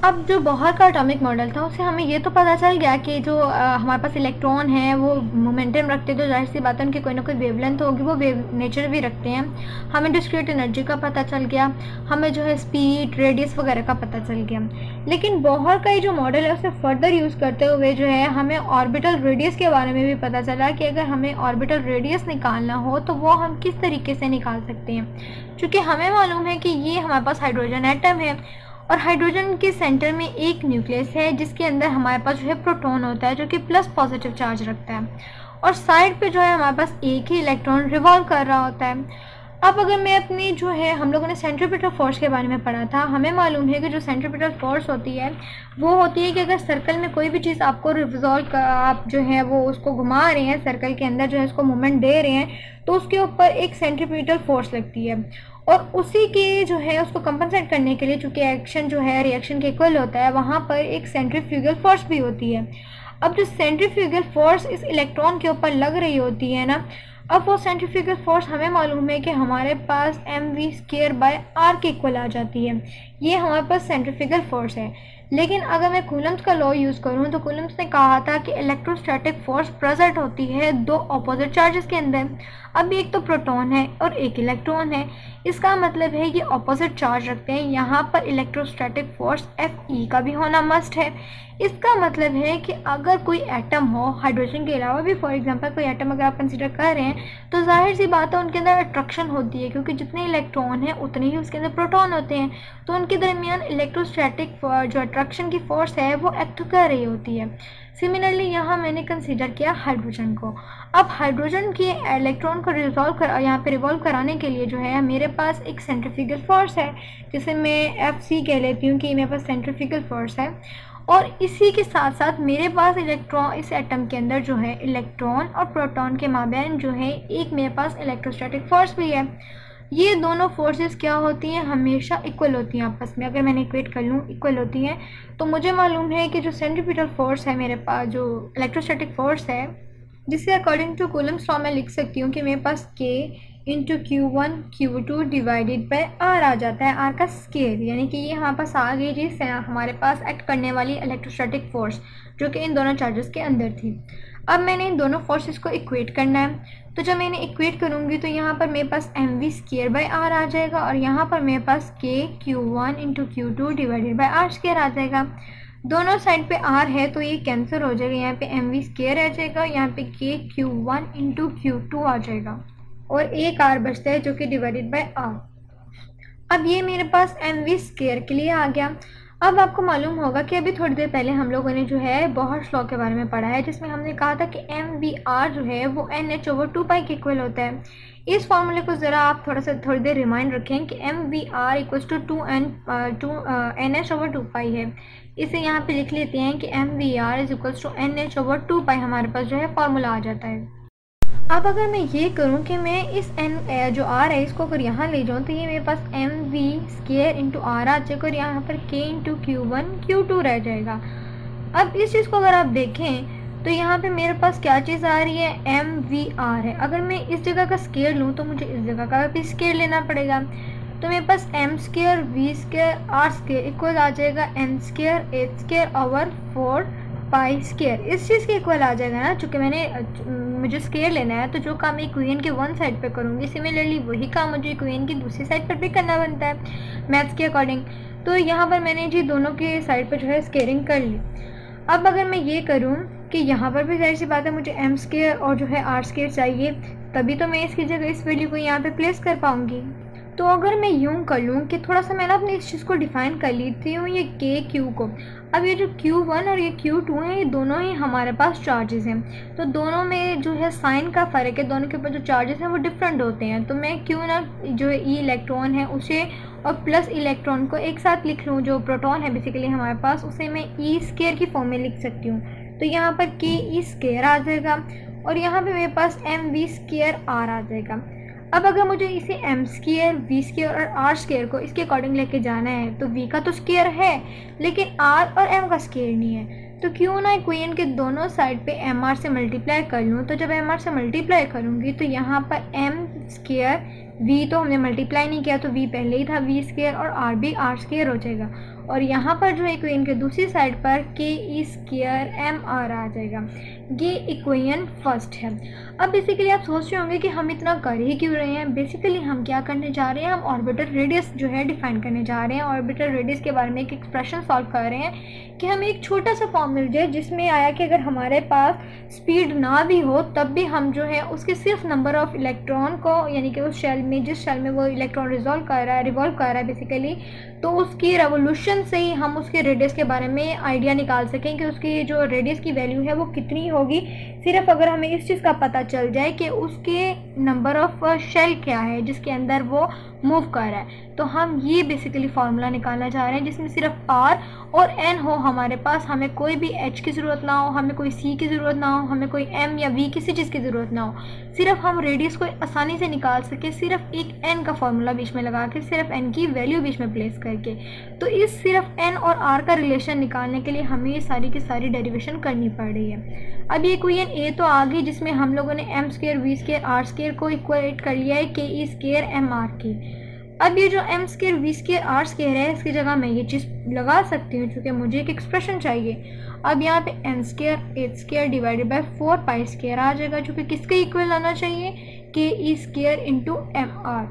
अब जो बोहर का एटॉमिक मॉडल था उससे हमें ये तो पता चल गया कि जो हमारे पास इलेक्ट्रॉन है वो मोमेंटम रखते हैं, तो जाहिर सी बात है उनकी कोई ना कोई वेवलेंथ होगी, वो वेव नेचर भी रखते हैं। हमें डिस्क्रीट एनर्जी का पता चल गया, हमें जो है स्पीड, रेडियस वगैरह का पता चल गया। लेकिन बोहर का ये जो मॉडल है उसे फर्दर यूज़ करते हुए जो है हमें ऑर्बिटल रेडियस के बारे में भी पता चला कि अगर हमें ऑर्बिटल रेडियस निकालना हो तो वो हम किस तरीके से निकाल सकते हैं। चूँकि हमें मालूम है कि ये हमारे पास हाइड्रोजन एटम है और हाइड्रोजन के सेंटर में एक न्यूक्लियस है जिसके अंदर हमारे पास जो है प्रोटॉन होता है जो कि प्लस पॉजिटिव चार्ज रखता है, और साइड पे जो है हमारे पास एक ही इलेक्ट्रॉन रिवॉल्व कर रहा होता है। अब अगर मैं अपनी जो है, हम लोगों ने सेंट्रीपिटल फोर्स के बारे में पढ़ा था, हमें मालूम है कि जो सेंट्रीपिटल फोर्स होती है वो होती है कि अगर सर्कल में कोई भी चीज़ आपको रिवॉल्व आप जो है वो उसको घुमा रहे हैं, सर्कल के अंदर जो है उसको मूवमेंट दे रहे हैं, तो उसके ऊपर एक सेंट्रीपिटल फोर्स लगती है, और उसी के जो है उसको कंपनसेट करने के लिए, चूँकि एक्शन जो है रिएक्शन के इक्वल होता है, वहाँ पर एक सेंट्रीफ्यूगल फोर्स भी होती है। अब जो सेंट्रीफ्यूगल फोर्स इस इलेक्ट्रॉन के ऊपर लग रही होती है ना, अब वो सेंट्रीफ्यूगल फोर्स हमें मालूम है कि हमारे पास mv²/r के इक्वल आ जाती है। ये हमारे पास सेंट्रीफ्यूगल फोर्स है। लेकिन अगर मैं कूलम्स का लॉ यूज़ करूँ तो कूलम्स ने कहा था कि इलेक्ट्रोस्टैटिक फोर्स प्रेजेंट होती है दो ऑपोजिट चार्जेस के अंदर। अब एक तो प्रोटॉन है और एक इलेक्ट्रॉन है, इसका मतलब है ये ऑपोजिट चार्ज रखते हैं। यहाँ पर इलेक्ट्रोस्टैटिक फोर्स Fe का भी होना मस्ट है। इसका मतलब है कि अगर कोई एटम हो, हाइड्रोजन के अलावा भी फॉर एग्जांपल कोई एटम अगर आप कंसिडर कर रहे हैं, तो जाहिर सी बात है उनके अंदर अट्रैक्शन होती है, क्योंकि जितने इलेक्ट्रॉन हैं उतने ही उसके अंदर प्रोटॉन होते हैं, तो उनके दरमियान इलेक्ट्रोस्टैटिक जो अट्रैक्शन की फोर्स है वो एक्ट कर रही होती है। सिमिलरली यहाँ मैंने कंसीडर किया हाइड्रोजन को। अब हाइड्रोजन के इलेक्ट्रॉन को यहाँ पे रिवॉल्व कराने के लिए जो है मेरे पास एक सेंट्रीफ्यूगल फोर्स है, जिसे मैं Fc कह लेती हूँ कि मेरे पास सेंट्रीफ्यूगल फोर्स है। और इसी के साथ साथ मेरे पास इलेक्ट्रॉन, इस एटम के अंदर जो है इलेक्ट्रॉन और प्रोटॉन के माबैन जो है एक मेरे पास इलेक्ट्रोस्टैटिक फोर्स भी है। ये दोनों फोर्सेस क्या होती हैं, हमेशा इक्वल होती हैं आपस में। अगर मैंने इक्वेट कर लूँ इक्वल होती हैं, तो मुझे मालूम है कि जो सेंट्रीपिटल फोर्स है मेरे पास, जो इलेक्ट्रोस्टैटिक फोर्स है, जिसे अकॉर्डिंग टू कूलम्स लॉ मैं लिख सकती हूँ कि मेरे पास K into Q1 Q2 divided by R आ जाता है, R का स्केयर, यानी कि ये हमारे पास आ गई चीज़ हमारे पास एक्ट करने वाली इलेक्ट्रोस्टैटिक फोर्स जो कि इन दोनों चार्जेस के अंदर थी। अब मैंने इन दोनों फोर्सेस को इक्वेट करना है, तो जब मैंने इक्वेट करूँगी तो यहाँ पर मेरे पास mv²/r आ जाएगा, और यहाँ पर मेरे पास K Q1 into Q2 divided by R² आ जाएगा। दोनों साइड पे R है तो ये कैंसिल हो जाएगा, यहाँ पे mv² आ जाएगा, यहाँ पे K Q1 इंटू Q2 आ जाएगा, और एक R बचता है जो कि डिवाइडेड बाई R। अब ये मेरे पास mv² के लिए आ गया। अब आपको मालूम होगा कि अभी थोड़ी देर पहले हम लोगों ने जो है बोहर्स लॉ के बारे में पढ़ा है, जिसमें हमने कहा था कि mvr जो है वो nh/2π के इक्वल होता है। इस फॉर्मूले को ज़रा आप थोड़ी देर रिमाइंड रखें कि mvr इक्वल्स टू nh/2π है। इसे यहाँ पे लिख लेते हैं कि mvr is equals to nh/2π, हमारे पास जो है फॉर्मूला आ जाता है। अब अगर मैं ये करूँ कि मैं इस n जो r है इसको अगर यहाँ ले जाऊँ, तो ये मेरे पास mv² इंटू r आ जाएगा, और यहाँ पर k इंटू Q1 Q2 रह जाएगा। अब इस चीज़ को अगर आप देखें तो यहाँ पे मेरे पास क्या चीज़ आ रही है, mvr है। अगर मैं इस जगह का स्केयर लूँ तो मुझे इस जगह का भी स्केयर लेना पड़ेगा, तो मेरे पास m² v² r² इक्वल आ जाएगा n² h²/4 π²। इस चीज़ के इक्वल आ जाएगा ना, चूँकि मुझे स्केयर लेना है, तो जो काम मैं इक्वेशन के वन साइड पे करूँगी, सिमिलरली वही काम मुझे इक्वेशन की दूसरी साइड पर भी करना बनता है मैथ्स के अकॉर्डिंग। तो यहाँ पर मैंने जी दोनों के साइड पर जो है स्केयरिंग कर ली। अब अगर मैं ये करूँ कि यहाँ पर भी जाहिर सी बात है मुझे m² और जो है r² चाहिए, तभी तो मैं इसकी जगह इस वैल्यू को यहाँ पर प्लेस कर पाऊँगी। तो अगर मैं यूँ कर लूँ कि थोड़ा सा मैंने अपनी इस चीज़ को डिफ़ाइन कर लेती हूँ, ये K Q को। अब ये जो Q1 और ये Q2 हैं, ये दोनों ही हमारे पास चार्जेस हैं, तो दोनों में जो है साइन का फ़र्क है, दोनों के ऊपर जो चार्जेस हैं वो डिफरेंट होते हैं। तो मैं Q ना जो है E इलेक्ट्रॉन है उसे और प्लस इलेक्ट्रॉन को एक साथ लिख लूँ, जो प्रोटॉन है बेसिकली हमारे पास, उसे मैं E² की फॉर्म में लिख सकती हूँ। तो यहाँ पर K E² आ जाएगा, और यहाँ पर मेरे पास mv² r आ जाएगा। अब अगर मुझे इसे m² v² और r² को इसके अकॉर्डिंग लेके जाना है, तो v का तो स्क्वायर है लेकिन r और m का स्क्वायर नहीं है, तो क्यों ना इक्वेशन के दोनों साइड पे mr से मल्टीप्लाई कर लूँ। तो जब mr से मल्टीप्लाई करूँगी तो यहाँ पर m स्क्वायर, v तो हमने मल्टीप्लाई नहीं किया तो v पहले ही था v स्क्वायर, और r भी r स्क्वायर हो जाएगा। और यहाँ पर जो इक्वेशन के दूसरी साइड पर K E square M R आ जाएगा। ये इक्वेशन फर्स्ट है। अब बेसिकली आप सोच रहे होंगे कि हम इतना कर ही क्यों रहे हैं। बेसिकली हम क्या करने जा रहे हैं, हम ऑर्बिटल रेडियस जो है डिफाइन करने जा रहे हैं। ऑर्बिटल रेडियस के बारे में एक एक्सप्रेशन सॉल्व कर रहे हैं कि हमें एक छोटा सा फॉर्म मिल जाए जिसमें आया कि अगर हमारे पास स्पीड ना भी हो तब भी हम जो है उसके सिर्फ नंबर ऑफ इलेक्ट्रॉन को, यानी कि उस शेल में, जिस शेल में वो इलेक्ट्रॉन रिवॉल्व कर रहा है बेसिकली, तो उसकी रेवोल्यूशन से ही हम उसके रेडियस के बारे में आइडिया निकाल सकें कि उसकी जो रेडियस की वैल्यू है वो कितनी होगी। सिर्फ अगर हमें इस चीज़ का पता चल जाए कि उसके नंबर ऑफ शेल क्या है जिसके अंदर वो मूव कर रहा है, तो हम ये बेसिकली फार्मूला निकालना चाह रहे हैं जिसमें सिर्फ r और n हो हमारे पास। हमें कोई भी h की ज़रूरत ना हो, हमें कोई c की ज़रूरत ना हो, हमें कोई m या v किसी चीज़ की ज़रूरत ना हो। सिर्फ हम रेडियस को आसानी से निकाल सके सिर्फ एक n का फार्मूला बीच में लगा के, सिर्फ n की वैल्यू बीच में प्लेस करके। तो इस सिर्फ n और r का रिलेशन निकालने के लिए हमें ये सारी की सारी डेरिवेशन करनी पड़ रही है। अब ये इक्वेशन a तो आ गई जिसमें हम लोगों ने m square v square r square को इक्वेट कर लिया है के ई स्क्वायर एम आर की। अब ये जो m square v square r square है इसकी जगह मैं ये चीज़ लगा सकती हूँ क्योंकि मुझे एक एक्सप्रेशन चाहिए। अब यहाँ पे n square h square divided by 4 pi square आ जाएगा जो कि किसके इक्वल आना चाहिए, K E square into M R.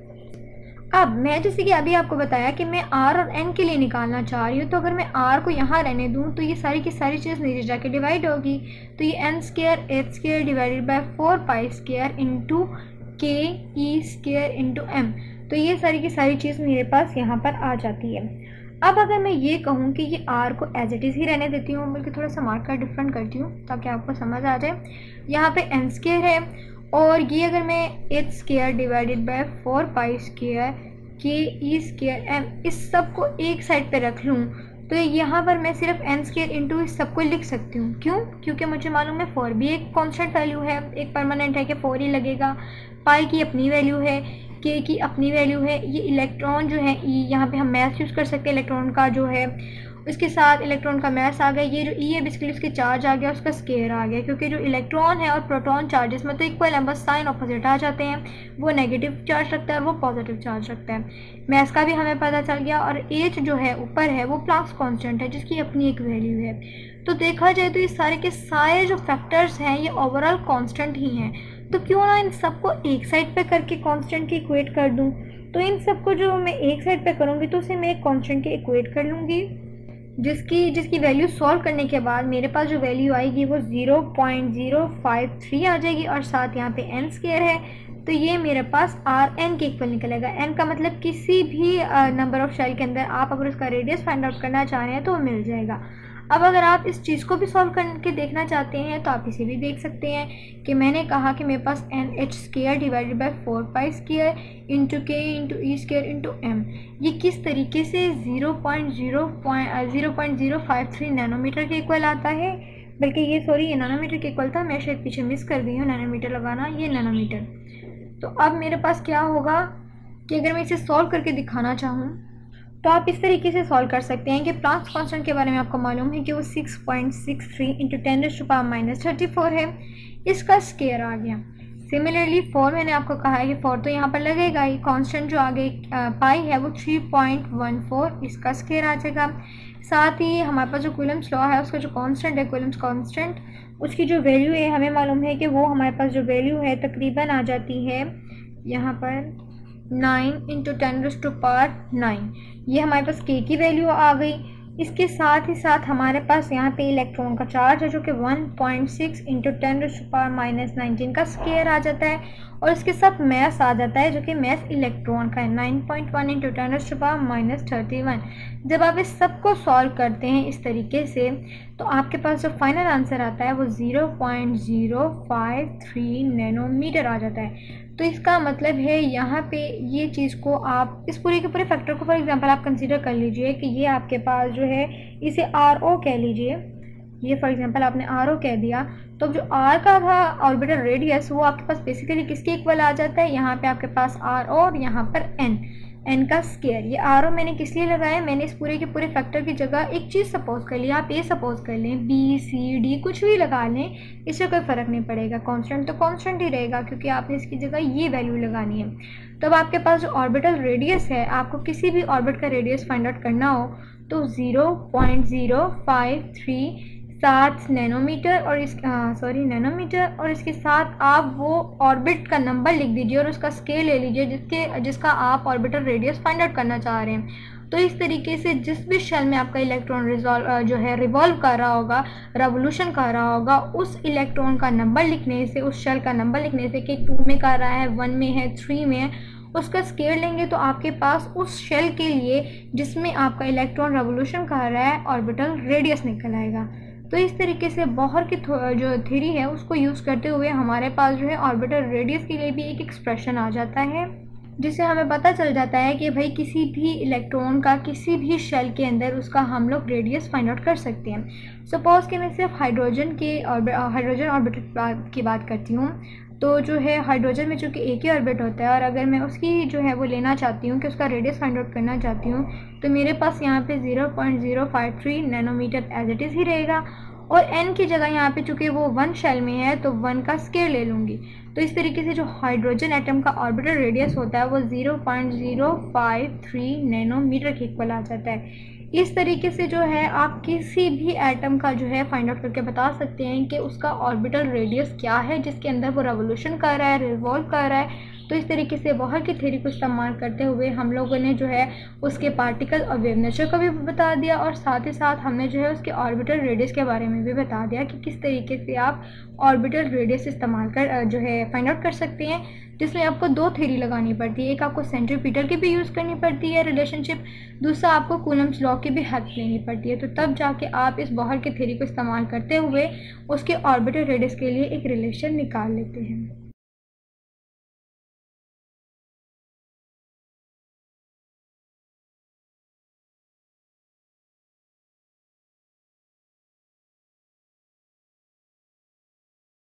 अब मैं जैसे कि अभी आपको बताया कि मैं r और n के लिए निकालना चाह रही हूँ, तो अगर मैं r को यहाँ रहने दूँ तो ये सारी की सारी चीज़ नीचे जाके डिवाइड होगी। तो ये n square h square divided by 4 pi square into K E square into M, तो ये सारी की सारी चीज़ मेरे पास यहाँ पर आ जाती है। अब अगर मैं ये कहूँ कि ये r को एज इट इज़ ही रहने देती हूँ, बल्कि थोड़ा सा मार्कर डिफरेंट करती हूँ ताकि आपको समझ आ जाए। यहाँ पे n स्क्वायर है और ये अगर मैं h square divided by 4 pi square K E square M इस सब को एक साइड पे रख लूँ तो यहाँ पर मैं सिर्फ n स्क्वायर इंटू इस सब को लिख सकती हूँ। क्यों? क्योंकि मुझे मालूम है 4 भी एक कांस्टेंट वैल्यू है, एक परमानेंट है कि 4 ही लगेगा। पाई की अपनी वैल्यू है, के की अपनी वैल्यू है। ये इलेक्ट्रॉन जो है यहाँ पे हम मैथ यूज़ कर सकते हैं इलेक्ट्रॉन का जो है, उसके साथ इलेक्ट्रॉन का मैथ आ गया। ये जो ई है बेसिकली उसके चार्ज आ गया, उसका स्केयर आ गया, क्योंकि जो इलेक्ट्रॉन है और प्रोटॉन चार्जेस में तो इक्वल है, बस साइन ऑपोजिट आ जाते हैं। वो नेगेटिव चार्ज रखता है और वो पॉजिटिव चार्ज रखता है। मैथ का भी हमें पता चल गया। और एच जो है ऊपर है वो प्लैंक्स कांस्टेंट है जिसकी अपनी एक वैल्यू है। तो देखा जाए तो ये सारे के सारे जो फैक्टर्स हैं ये ओवरऑल कांस्टेंट ही हैं। तो क्यों ना इन सबको एक साइड पे करके कांस्टेंट की इक्वेट कर दूं। तो इन सबको जो मैं एक साइड पे करूंगी तो उसे मैं एक कांस्टेंट की इक्वेट कर लूँगी जिसकी वैल्यू सॉल्व करने के बाद मेरे पास जो वैल्यू आएगी वो 0.053 आ जाएगी और साथ यहाँ पे n स्क्वायर है। तो ये मेरे पास आर एन के इक्वल निकलेगा। n का मतलब किसी भी नंबर ऑफ शेल के अंदर आप अगर उसका रेडियस फाइंड आउट करना चाह रहे हैं तो वो मिल जाएगा। अब अगर आप इस चीज़ को भी सॉल्व करके देखना चाहते हैं तो आप इसे भी देख सकते हैं कि मैंने कहा कि मेरे पास N H square divided by 4 pi square into K into E square into M, ये किस तरीके से 0.053 नैनोमीटर के इक्वल आता है। बल्कि ये ये नैनोमीटर के इक्वल था, मैं शायद पीछे मिस कर गई हूँ नैनोमीटर लगाना, ये नैनोमीटर। तो अब मेरे पास क्या होगा कि अगर मैं इसे सॉल्व करके दिखाना चाहूँ तो आप इस तरीके से सॉल्व कर सकते हैं कि प्लैंक्स कांस्टेंट के बारे में आपको मालूम है कि वो 6.63 इंटू 10⁻⁻34 है। इसका स्केयर आ गया। सिमिलरली 4 मैंने आपको कहा है कि 4 तो यहाँ पर लगेगा ही। कांस्टेंट जो आगे पाई है वो 3.14, इसका स्केयर आ जाएगा। साथ ही हमारे पास जो कूलम्स लॉ है उसका जो कांस्टेंट है कूलम्स कांस्टेंट, उसकी जो वैल्यू है हमें मालूम है कि वो हमारे पास जो वैल्यू है तकरीबन आ जाती है यहाँ पर 9 इंटू 10⁻⁹। ये हमारे पास के की वैल्यू आ गई। इसके साथ ही साथ हमारे पास यहाँ पे इलेक्ट्रॉन का चार्ज है जो कि 1.6 इंटू 10⁻⁻19 का स्केयर आ जाता है और इसके साथ मैस आ जाता है जो कि मैस इलेक्ट्रॉन का है 9.1 इंटू 10⁻31। जब आप इस सब को सॉल्व करते हैं इस तरीके से तो आपके पास जो फाइनल आंसर आता है वो 0.053 नैनोमीटर आ जाता है। तो इसका मतलब है यहाँ पे ये चीज़ को आप इस पूरे के पूरे फैक्टर को फॉर एग्जांपल आप कंसीडर कर लीजिए कि ये आपके पास जो है इसे आर ओ कह लीजिए। ये फॉर एग्जांपल आपने आर ओ कह दिया तो जो आर का था ऑर्बिटल रेडियस वो आपके पास बेसिकली किसके इक्वल आ जाता है, यहाँ पे आपके पास आर ओ और यहाँ पर एन। एन का स्केयर। ये आर ओ मैंने किस लिए लगाया, मैंने इस पूरे के पूरे फैक्टर की जगह एक चीज़ सपोज कर लिया। आप ए सपोज कर लें, बी सी डी कुछ भी लगा लें, इससे कोई फ़र्क नहीं पड़ेगा। कांस्टेंट तो कांस्टेंट ही रहेगा क्योंकि आपने इसकी जगह ये वैल्यू लगानी है। तो अब आपके पास जो ऑर्बिटल रेडियस है, आपको किसी भी ऑर्बिट का रेडियस फाइंड आउट करना हो तो 0.053 नैनोमीटर और नैनोमीटर, और इसके साथ आप वो ऑर्बिट का नंबर लिख दीजिए और उसका स्केल ले लीजिए जिसका आप ऑर्बिटल रेडियस फाइंड आउट करना चाह रहे हैं। तो इस तरीके से जिस भी शेल में आपका इलेक्ट्रॉन रिवॉल्व कर रहा होगा, रेवोल्यूशन कर रहा होगा, उस इलेक्ट्रॉन का नंबर लिखने से, उस शेल का नंबर लिखने से कि 2 में कर रहा है, 1 में है, 3 में है, उसका स्केल लेंगे तो आपके पास उस शेल के लिए जिसमें आपका इलेक्ट्रॉन रेवोल्यूशन कर रहा है ऑर्बिटल रेडियस निकल आएगा। तो इस तरीके से बोहर की जो थ्योरी है उसको यूज़ करते हुए हमारे पास जो है ऑर्बिटल रेडियस के लिए भी एक एक्सप्रेशन आ जाता है, जिससे हमें पता चल जाता है कि भाई किसी भी इलेक्ट्रॉन का किसी भी शेल के अंदर उसका हम लोग रेडियस फाइंड आउट कर सकते हैं। सपोज़ कि मैं सिर्फ हाइड्रोजन ऑर्बिटल की बात करती हूँ। तो जो है हाइड्रोजन में चूँकि एक ही ऑर्बिट होता है और अगर मैं उसकी जो है वो लेना चाहती हूँ कि उसका रेडियस फाइंड आउट करना चाहती हूँ, तो मेरे पास यहाँ पे 0.053 नैनोमीटर एज इट इज़ ही रहेगा, और n की जगह यहाँ पे चूँकि वो 1 शेल में है तो 1 का स्केयर ले लूँगी। तो इस तरीके से जो हाइड्रोजन एटम का ऑर्बिटल रेडियस होता है वो 0.053 नैनोमीटर के इक्वल आ जाता है। इस तरीके से जो है आप किसी भी एटम का जो है फाइंड आउट करके बता सकते हैं कि उसका ऑर्बिटल रेडियस क्या है जिसके अंदर वो रेवोल्यूशन कर रहा है, रिवॉल्व कर रहा है। तो इस तरीके से बोहर की थ्योरी को इस्तेमाल करते हुए हम लोगों ने जो है उसके पार्टिकल और वेव नेचर को भी बता दिया, और साथ ही साथ हमने जो है उसके ऑर्बिटल रेडियस के बारे में भी बता दिया कि किस तरीके से आप ऑर्बिटल रेडियस इस्तेमाल कर जो है फाइंड आउट कर सकते हैं, जिसमें आपको 2 थ्योरी लगानी पड़ती है। एक आपको सेंट्रीपिटल की भी यूज़ करनी पड़ती है रिलेशनशिप, दूसरा आपको कूलम्ब्स लॉ की भी हेल्प लेनी पड़ती है। तो तब जाके आप इस बोहर की थ्योरी को इस्तेमाल करते हुए उसके ऑर्बिटल रेडियस के लिए एक रिलेशन निकाल लेते हैं।